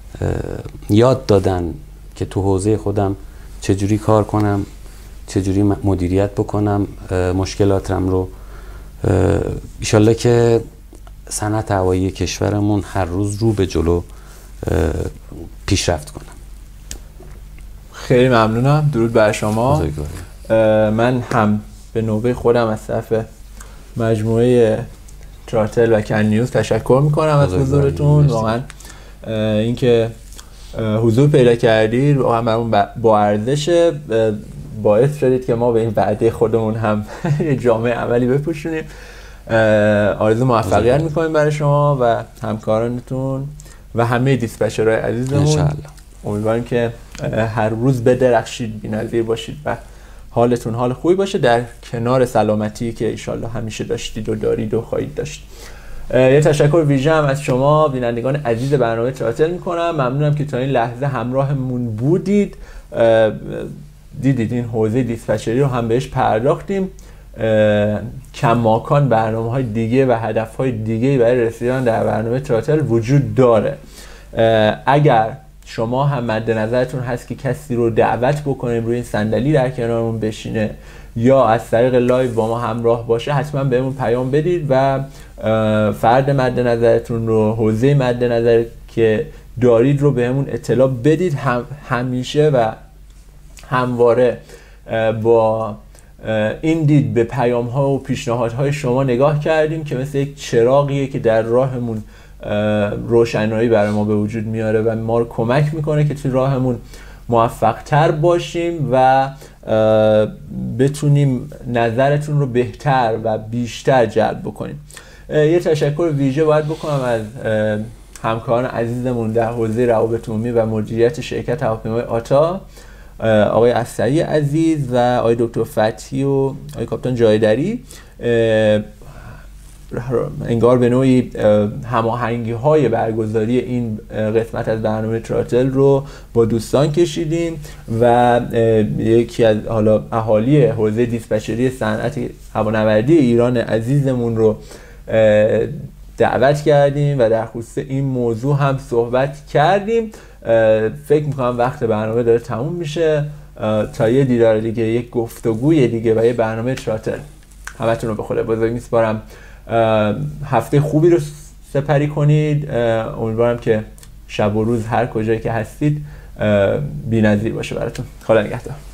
یاد دادن که تو حوزه خودم چجوری کار کنم، چجوری مدیریت بکنم مشکلاتم رو. ایشالله که صنعت هوایی کشورمون هر روز رو به جلو پیشرفت کنم. خیلی ممنونم. درود بر شما. من هم به نوبه خودم از طرف مجموعه تراتل و کن نیوز تشکر میکنم از حضورتون. واقعا اینکه حضور پیدا کردید واقعا برامون با ارزشه. باعث شدید که ما به این وعده خودمون هم یه جامعه عملی بپوشونیم. آرزو موفقیت میکنیم برای شما و همکارانتون و همه دیسپچرهای عزیزمون. انشالله. امیدواریم که هر روز بدرخشید، بی‌نظیر باشید و حالتون حال خوبی باشه در کنار سلامتی که انشالله همیشه داشتید و دارید و خواهید داشت. یه تشکر ویژه هم از شما بینندگان عزیز برنامه تراتل میکنم. ممنونم که تا این لحظه همراهمون بودید. دیدید این حوزه دیسپچری رو هم بهش پرداختیم. کماکان برنامه‌های دیگه و هدف‌های دیگه برای رسیدن در برنامه تراتل وجود داره. اگر شما هم مد نظرتون هست که کسی رو دعوت بکنیم روی این صندلی در کنارمون بشینه یا از طریق لایو با ما همراه باشه، حتما بهمون پیام بدید و فرد مد نظرتون رو، حوزه مد نظر که دارید رو بهمون اطلاع بدید. هم همیشه و همواره با این دید به پیام ها و پیشنهاد های شما نگاه کردیم که مثل یک چراغیه که در راهمون روشنایی برای ما به وجود میاره و ما رو کمک میکنه که توی راهمون موفق تر باشیم و بتونیم نظرتون رو بهتر و بیشتر جلب بکنیم. یه تشکر ویژه باید بکنم از همکاران عزیزمون در حوزه روابط عمومی و مدیریت شرکت هواپیمای آتا، آقای اسدی عزیز و آقای دکتر فتحی و آقای کاپیتان جایدری. انگار به نوعی هماهنگی های برگزاری این قسمت از برنامه تراتل رو با دوستان کشیدیم و یکی از حالا اهالی حوزه دیسپچری صنعت هوانوردی ایران عزیزمون رو دعوت کردیم و در خصوص این موضوع هم صحبت کردیم. فکر میکنم وقت برنامه داره تموم میشه. تا یه دیدار دیگه، یک گفتگوی دیگه و یه برنامه تراتل، همتون رو به خدا بزرگ میسپارم. هفته خوبی رو سپری کنید. امیدوارم که شب و روز هر کجایی که هستید بی‌نظیر باشه براتون. خدا نگهدار.